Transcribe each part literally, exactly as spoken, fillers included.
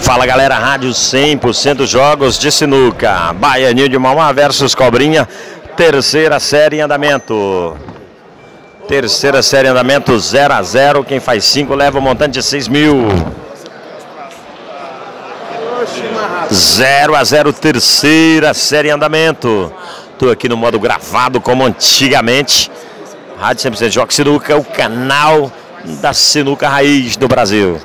Fala galera, rádio cem por cento jogos de sinuca. Baianinho de Mauá versus Cobrinha. Terceira série em andamento. Terceira série em andamento, zero a zero. Quem faz cinco leva o montante de seis mil. zero a zero, terceira série em andamento. Estou aqui no modo gravado como antigamente. Rádio cem por cento Jogos Sinuca, o canal da sinuca raiz do Brasil.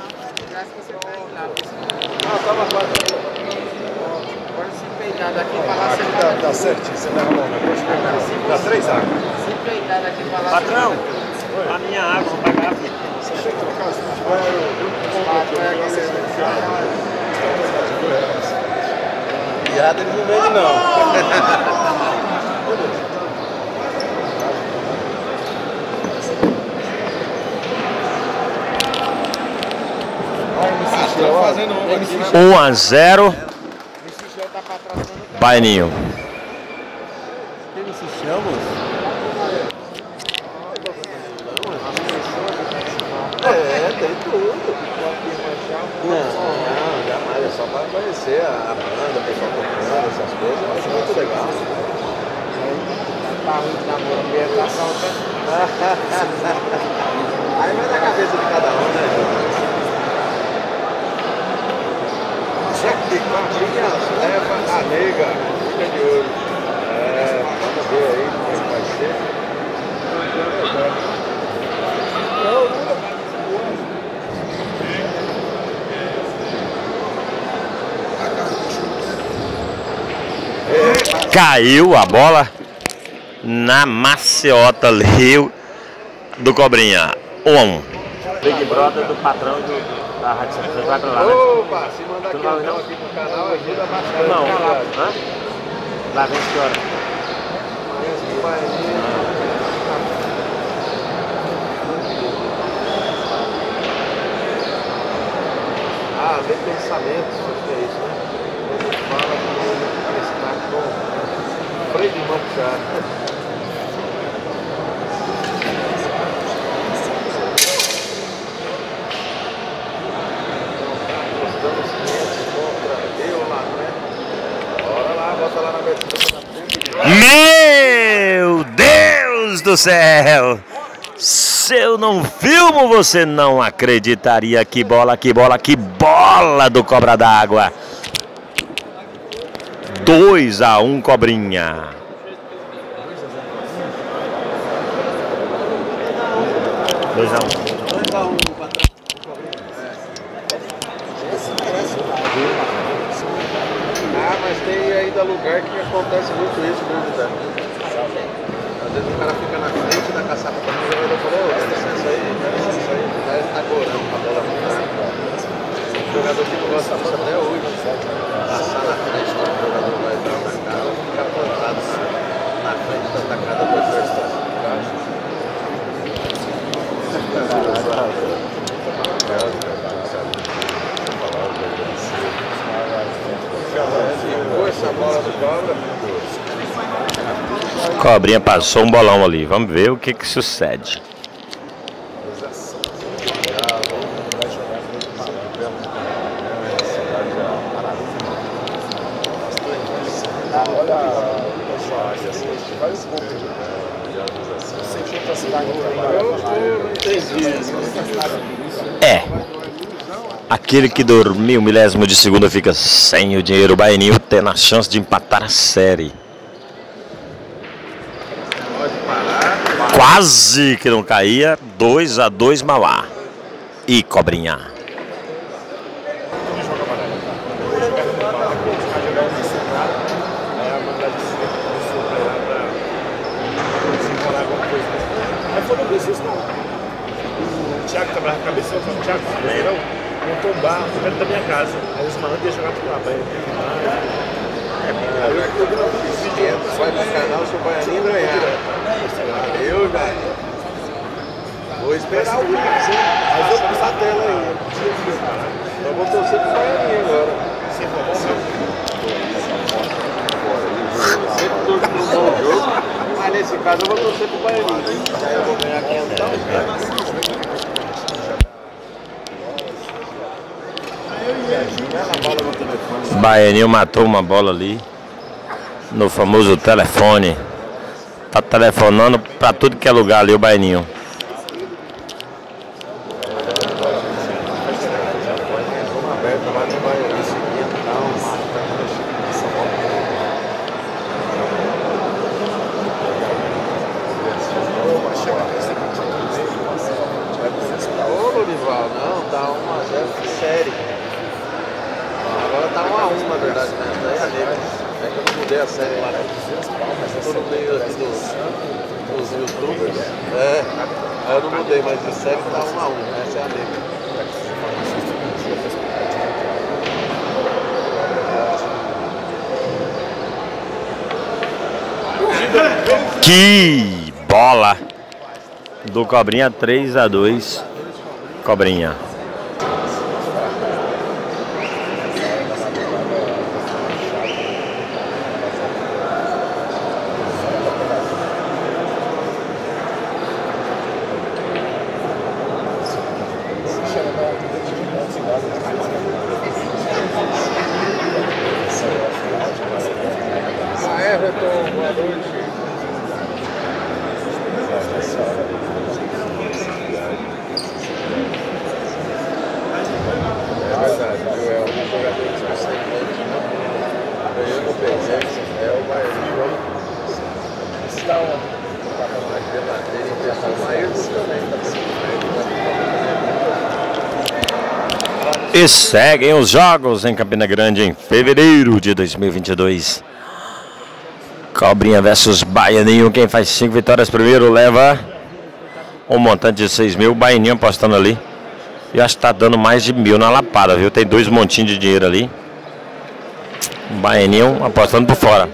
Dá certinho, você leva a mão, né? Dá três águas. Patrão, a minha água, vou pagar. Você chega em trocar, você vai... Piada ele não vende, não. um a zero. Baianinho. É, tem tudo. Não, não, jamais. É só para conhecer a banda, o pessoal tocando, essas coisas. Eu acho muito legal. Aí vai na cabeça de cada um, né? Que Cobrinha leva a nega, fica de olho. É, vamos ver aí como é que vai ser. Caiu a bola na maciota ali do Cobrinha. um a um. Big Brother do patrão do, da Rádio cem por cento. Vai pra lá, né? Opa, se mandar aqui, não, aqui pro canal, ajuda bastante. Não, lá, hã? Lá vem que hora? Ah, vem pensamento, acho que é isso, né? Quando fala que está com freio de mão puxado. Meu Deus do céu! Se eu não filmo, você não acreditaria. Que bola, que bola, que bola do Cobra d'Água. dois a um Cobrinha. dois a um. Ah, mas tem ainda lugar que acontece muito isso, né, José? Às vezes o cara fica na frente da caçapa da mulher e fala, ô, dá licença aí, dá licença aí, vai agorando a bola no cara. O jogador que não gosta disso até hoje, passar na frente, quando o jogador vai dar na cara, fica plantado na frente da tacada do adversário. Essa bola do Cobra. Cobrinha passou um bolão ali. Vamos ver o que que sucede. É. Aquele que dormiu milésimo de segunda fica sem o dinheiro. O Baianinho tendo a chance de empatar a série. Quase que não caía. dois a dois Mauá e Cobrinha. O Thiago tava na cabeça, o Thiago montou um bar perto da minha casa. Aí os malandros iam jogar pro lá, vai. Vai pro canal se o Baianinho ganhar. Eu, velho. Vou esperar o Pix, hein? Mas eu preciso da tela aí. Então vou torcer pro Baianinho agora. Sempre torço pro bom jogo. Mas nesse caso eu vou torcer pro Baianinho. Aí eu vou ganhar quinhentão. Eu e ele. Baianinho matou uma bola ali no famoso telefone. Tá telefonando pra tudo que é lugar ali o Baianinho. A série lá, né? Tô no meio aqui dos, dos youtubers. É, eu não mudei, mas de série tá um a um. Essa é a negra. Que bola do Cobrinha, três a dois. Cobrinha. E seguem os jogos em Campina Grande em fevereiro de dois mil e vinte e dois. Cobrinha versus Baianinho. Quem faz cinco vitórias primeiro leva um montante de seis mil. Baianinho apostando ali. E acho que tá dando mais de mil na lapada, viu? Tem dois montinhos de dinheiro ali. Baianinho apostando por fora.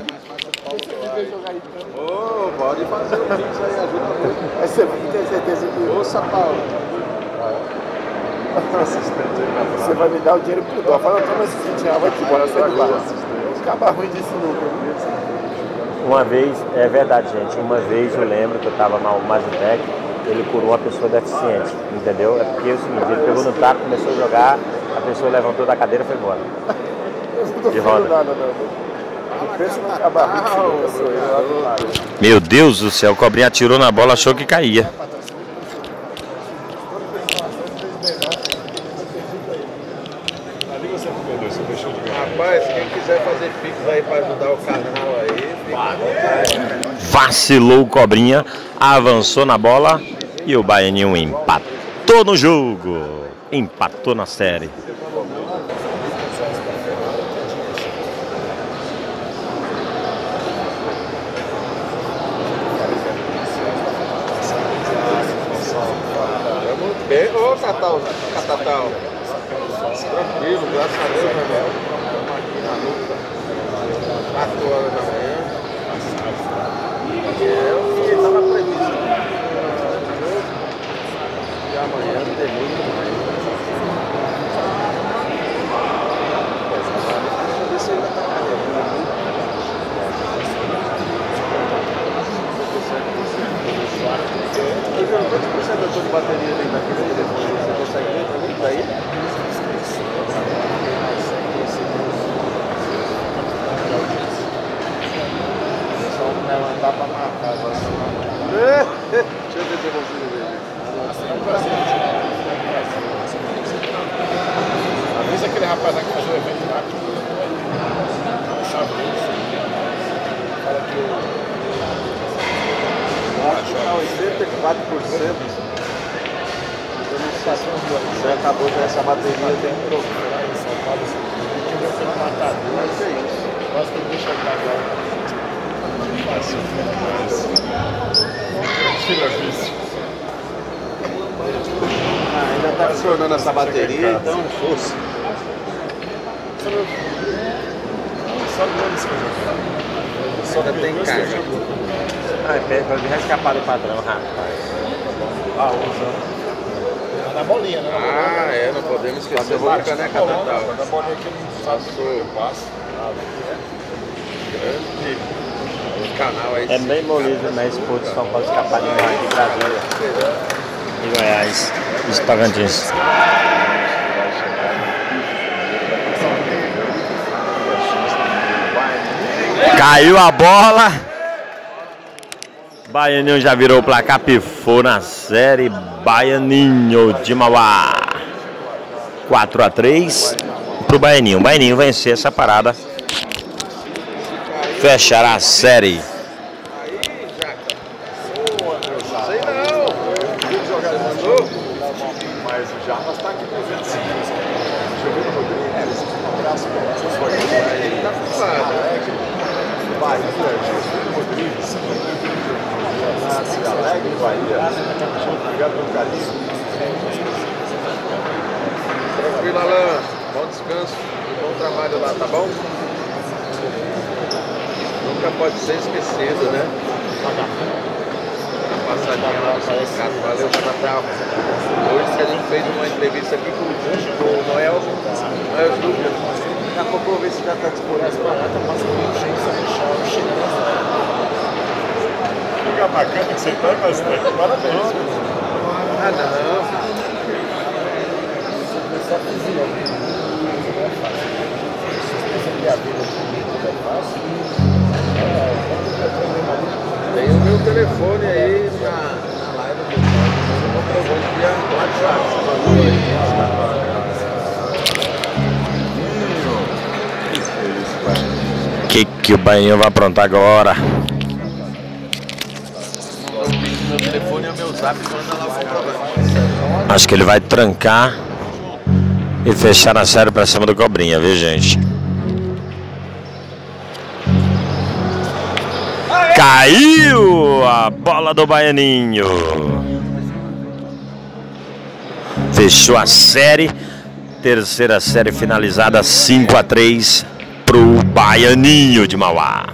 Ô, pode fazer o pix aí, ajuda muito. Aí você vai ter certeza que... Ô, Sapau. Você vai me dar o dinheiro por dó. Fala, toma esse centavo vai te bora, sai do lado. Acaba ruim disso nunca. Uma vez, é verdade, gente, uma vez eu lembro que eu estava no Mazutec, ele curou uma pessoa deficiente, entendeu? É porque é o seguinte, ele pegou no taco, começou a jogar, a pessoa levantou da cadeira e foi embora. Eu não tô fazendo nada, não. O preço não acaba ruim, pessoa, eu Meu Deus do céu, o Cobrinha atirou na bola, achou que caía. Rapaz, quem quiser fazer pix aí para ajudar o canal aí, fica à vontade. Vacilou o Cobrinha, avançou na bola e o Baianinho empatou no jogo. Empatou na série. Bem, ô Catal, Catatal. Tranquilo, graças a Deus, meu irmão. Estamos aqui na luta. quatro horas da manhã. É o que estava previsto. E amanhã tem muito mais. Deixa eu ver se ainda está carregando. Quantos por cento eu estou de bateria dentro daquele telefone? Você consegue ver para mim? Daí? Só levantar para marcar agora. Deixa eu ver se eu consigo ver. Às vezes aquele rapaz lá que faz o evento lá, não sabe isso. Fala que eu... Acho que está oitenta e quatro por cento. Eu não sei se você acabou com essa bateria, tem que trocar. Mas é isso. Quase que eu deixo agora. Fácil. Tira isso. Ah, ainda está funcionando essa bateria, então força. Só quando você Só tem carga. Ah, vai escapar do padrão, rapaz. Ah, usa. Na bolinha, né? Ah, é, não podemos esquecer. Eu vou ficar, né, Catatal? Na bolinha que não sabe o que eu passo. Grande canal aí. É bem bonito, mas putz, só pode escapar de nós aqui, Brasília e Goiás, os Tocantins. Caiu a bola. Baianinho já virou o placar, pifou na série. Baianinho de Mauá. quatro a três pro Baianinho. O Baianinho vencer essa parada. Fechar a série. Sei não. Você mandou? Mas o Jarbas está aqui presente sim. Jogando no Rodrigues, um abraço para vocês. Ele tá ocupado. Bahia, Jesus Rodrigues, Nasce Alegre, Bahia. Obrigado pelo carinho. Tranquilo, Alan. Bom descanso e bom trabalho lá, tá bom? Nunca pode ser esquecido, né? A passadinha lá no sindicato. Valeu, Natal. Hoje que a gente fez uma entrevista aqui com o Noel, Noel Júnior. Daqui a pouco eu vou ver se já está disponível para lá, tá passando um jeito de fechar. Fica bacana que você tá bastante. Parabéns. Ah, não. Tem o meu telefone aí na, na live do pessoal. Eu vou via WhatsApp. O que, que o Baianinho vai aprontar agora? Meu telefone é o meu zap, manda lá o programa. Acho que ele vai trancar e fechar a série pra cima do Cobrinha, viu, gente? Caiu a bola do Baianinho. Fechou a série. Terceira série finalizada, cinco a três pro Baianinho de Mauá.